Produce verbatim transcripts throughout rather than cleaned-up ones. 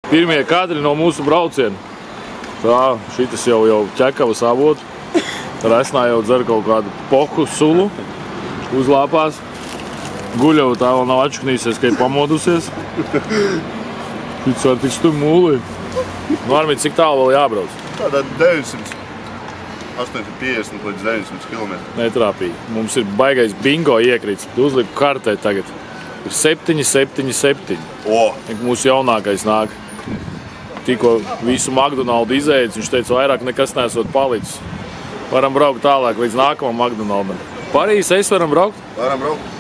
Pirmie kadri no mūsu brauciena. Tā, šitas jau jau ķekavas avotu. Resnā jau dzer kaut kādu poku sulu. Uzlāpās. Guļau tā vēl nav atšknīsies, ka ir pamodusies. Šits var tik stumi mūlī. Nu, Armīt, cik tālu vēl jābrauc? Tādā deviņsimt, astoņsimt piecdesmit līdz deviņsimt kilometri. Netrāpīja. Mums ir baigais bingo iekrits. Uzliku kartē tagad. Ir septiņi, septiņi, septiņi. O! Mūsu jaunākais nāk. Tikko visu McDonaldu izēdis, viņš teica, vairāk nekas nesot palicis. Varam braukt tālāk līdz nākamam McDonaldam. Parīs, es varam braukt? Varam braukt.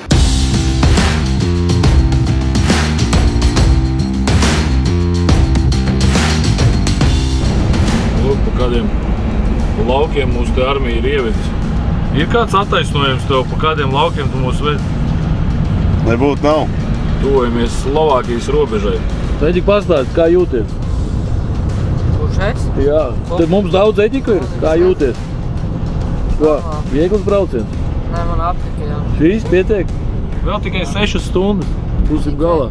Lūk, pa kādiem laukiem mūsu te armija ir ievedis. Ir kāds attaisnojums tev, pa kādiem laukiem tu mūs ved? Nebūt nav. Tuvojamies Slovākijas robežai. Eģi, pastāst, kā jūties? Kurš es? Jā, te mums daudz eģiku ir. Kā jūties? Ko? Viegls brauciens? Nē, man aptika, jā. Šīs pietiek? Vēl tikai sešas stundas. Būsim galā.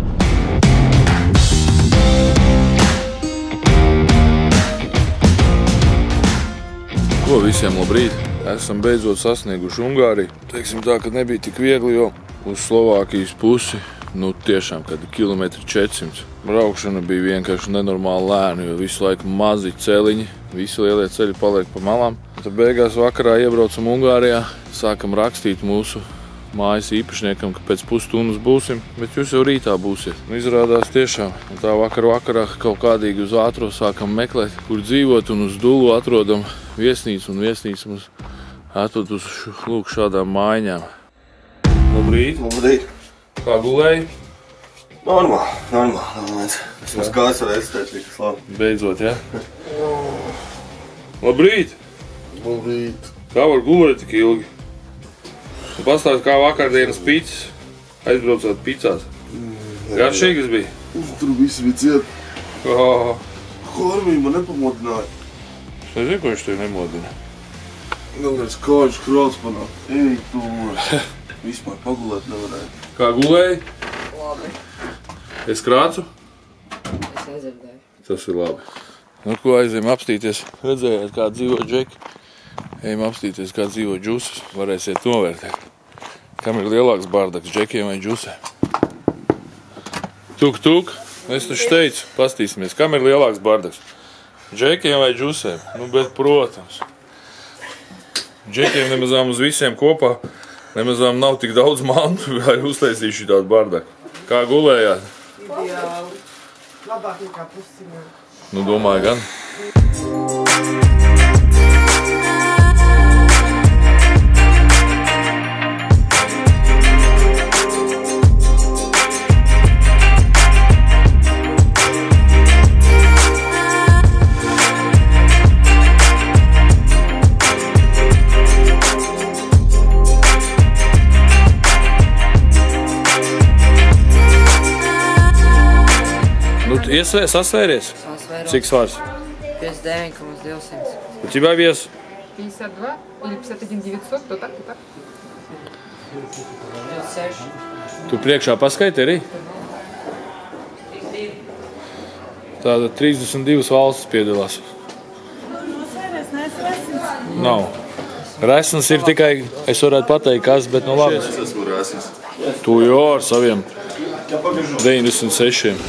Ko visiem labrīt? Esam beidzot sasnieguši Ungāriju. Teiksim tā, ka nebija tik viegli, jo uz Slovākijas pusi, nu tiešām, kad kilometri četrsimt. Braukšana bija vienkārši nenormāli lēna, jo visu laiku mazi celiņi, visi lielie ceļi paliek pa malām. Tad beigās vakarā iebraucam Ungārijā, sākam rakstīt mūsu mājas īpašniekam, ka pēc pusstundas būsim, bet jūs jau rītā būsiet. Nu, izrādās tiešām, un tā vakar vakarā kaut kādīgi uz ātro sākam meklēt, kur dzīvot, un uz Dulu atrodam viesnīcu, un viesnīca mums atved uz lūk šādām mājiņām. Labrīt! Labrīt! Kā gulēji? Normāli, normāli. Es mums kāds var aizstāt, likas labi. Beidzot, jā? Labrīt! Labrīt! Kā var gulēt tik ilgi? Tu pastāsti, kā vakardienas pīcis. Aizbraucāt pīcās. Garšīgas bija? Tur visi bija ciet. Oh. Hormija man nepamodināja. Es nezinu, ko viņš tevi nemodina. Galvenais kāžu krauts panāk. Ej, tu mūs. Vispār pagulēt nevarēja. Kā gulēji? Labi. Es krācu? Es nedzirdēju. Tas ir labi. Nu, ko aizējam apstīties? Redzējāt, kā dzīvo džeki? Ejam apstīties, kā dzīvo džusas. Varēsiet novērtēt. Kam ir lielāks bardaks, džekiem vai džusē? Tuk, tuk. Es taču teicu, pastīsimies, kam ir lielāks bardaks? Džekiem vai džusēm? Nu, bet, protams. Džekiem nemazām uz visiem kopā, nemazām nav tik daudz mantu, lai uztaisīšu tādu bardaku. Kā gulējāt? Ideāli. Labāk nekā pusciņā. Nu, domāju gan. Iesvēr, sasvēries? Sasvēros. Cik svars? пятьдесят девять двести. У тебя вес? пятьдесят два или пятьдесят один девятьсот, то так, то так. тридцать шесть. Tu priekšā paskaiti arī? Tātad trīsdesmit divas valstis piedalās. Nav. Resns ir tikai, es varētu pateikt, kas, bet nu labi. Es esmu resns. Tu jau ar saviem deviņdesmit sešiem.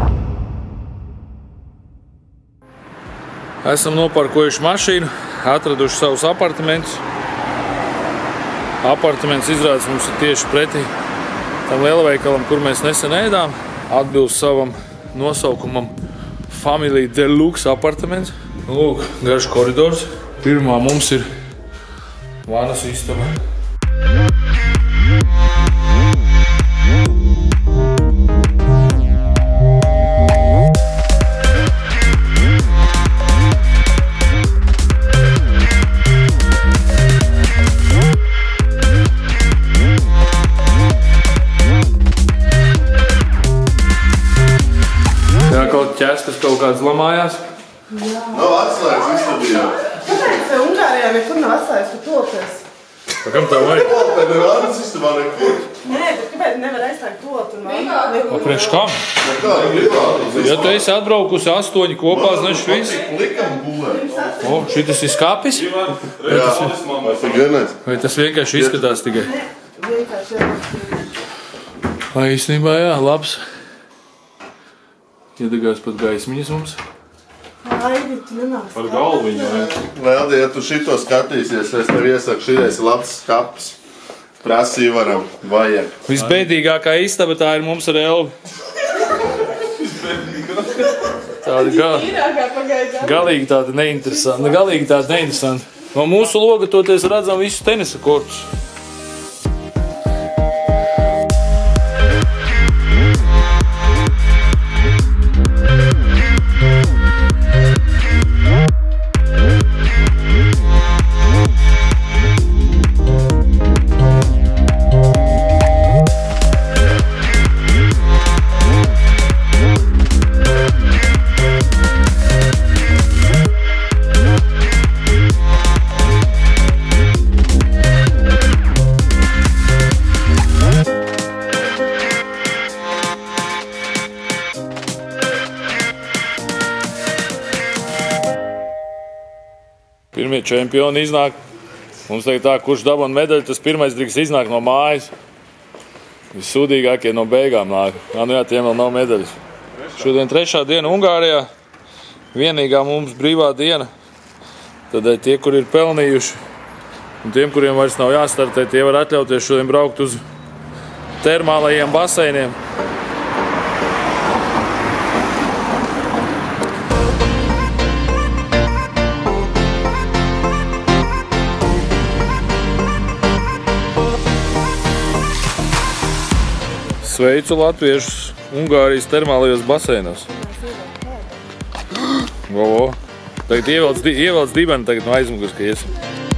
Esam noparkojuši mašīnu, atraduši savus apartamentus. Apartaments izrādās mums ir tieši pretī tam lielveikalam, kur mēs nesen ēdām. Atbilst savam nosaukumam Family Deluxe apartaments. Lūk, garš koridors. Pirmā mums ir vanas istaba. Ķēskas kaut kāds lamājās? Jā. Nav atslēgas istabījā. Kāpēc Ungārijā nekur nav atslēgas, tu toties? Kam tā vajag? Pēc vārdas istabā nekur. Nē, bet kāpēc nevar aizstākt to un vēl? Priekš kam? Kā privāti? Ja tu esi atbraukusi astoņi kopā, znači viss. Likam būvē. O, šitas ir skapis? Jā, tas ir ganais. Vai tas vienkārši izskatās tikai? Vienkārši jau. Vai īstenībā jā, labs. Iedegās pat gaismiņas mums. Aidi, tu nenāc. Par galviņu, vai? Leldi, ja tu šito skatīsies, es tev iesaku, šitais ir labs skapis. Prasīju varam, vajag. Visbēdīgākā istaba tā ir mums ar Elvi. Tāda gal... galīgi tāda neinteresanta. Galīgi tāda neinteresanta. No mūsu loga toties redzam visus tenisa kortus. Pirmie čempioni iznāk. Mums tagad tā, kurš dabūna medaļu, tas pirmais drīkst iznāk no mājas. Vissūdīgākie no beigām nāk. Jā, nu jā, tiem vēl nav medaļas. Šodien trešā diena Ungārijā. Vienīgā mums brīvā diena. Tādēļ tie, kur ir pelnījuši, un tiem, kuriem vairs nav jāstartē, tie var atļauties šodien braukt uz termālajiem baseiniem. Sveicu latviešus Ungārijas termālajos baseinos. Vovo. Tagad ievelc, ievelc dibeni tagad no aizmugurs, ka iesim.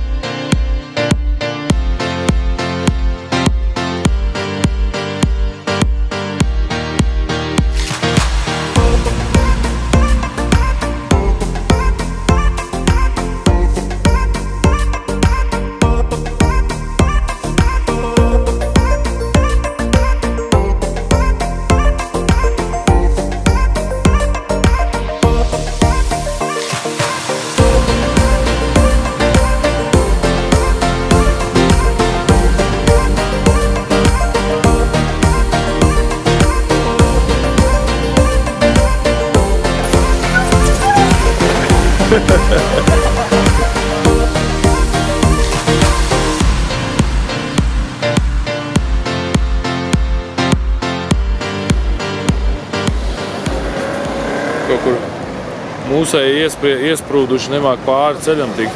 Kaut kur mūsēji iesprūduši nemāk pāri ceļam tik.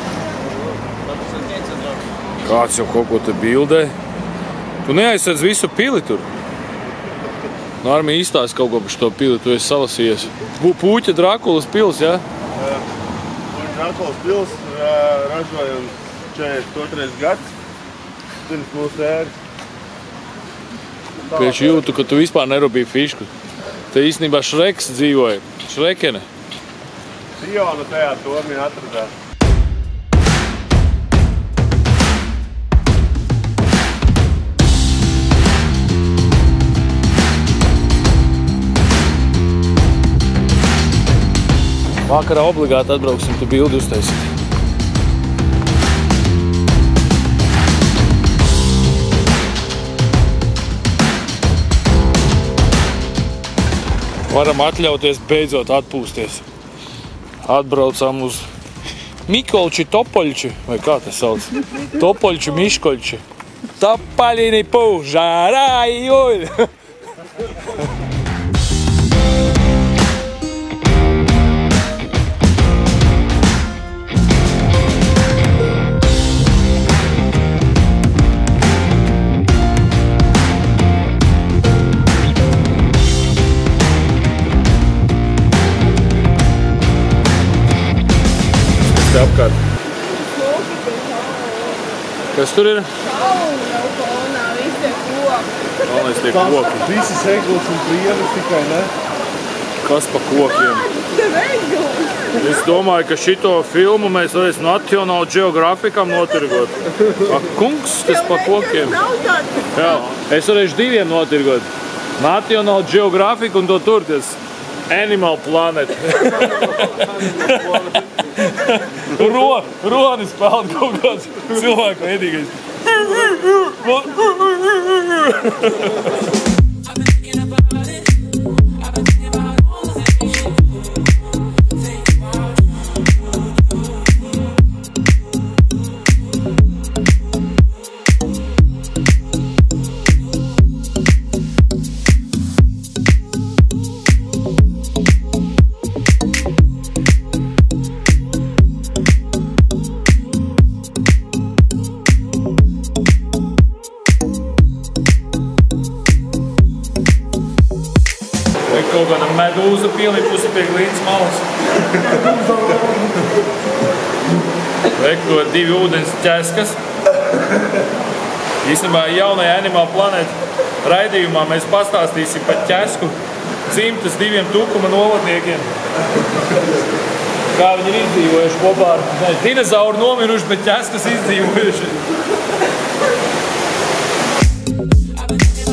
Kāds jau kaut ko te bildē. Tu neaizsedz visu pili tur. Nu, Armija izstāst kaut ko par šo pili, tu esi salasījies. Pūķa Drakulas pils, jā? Jā. Pūķa Drakulas pils ražojam četrdesmit otrais gads. Pirms mūsu ēras. Pēc jūtu, ka tu vispār nerūpīji fišku. Te īstenībā Šreks dzīvoja. Šrekene. Siona tajā tornī atradās. Vakarā obligāti atbrauksim, tu bildi uztaisīt. Varam atļauties beidzot atpūsties. Atbraucām uz Mikolči, Topoļči, vai kā tas sauc? Topoļči, Miškoļči. Topaļini pūžārājuļ! Apkārt. Kas tur ir? Galvenais tie koki. Visi segls un prievis tikai, ne? Kas pa kokiem? Tev eglis! Es domāju, ka šito filmu mēs varēsim National Geographicam notirgot. Ak, kungs, tas pa kokiem. Jā, es varēšu diviem notirgot. National Geographic un to tur, tas Animal Planet. Ro, Ronis peld kaut kāds cilvēku veidīgais. Kaut kāda medūza pielipusi pie glīnas malas. Vekto divi ūdens ķeskas. Īstenībā jaunajā Animal Planet raidījumā mēs pastāstīsim par ķesku dzimtas diviem tukuma novadniekiem. Kā viņi ir izdzīvojuši kopā ar dinozauru nomiruši, bet ķeskas izdzīvojuši.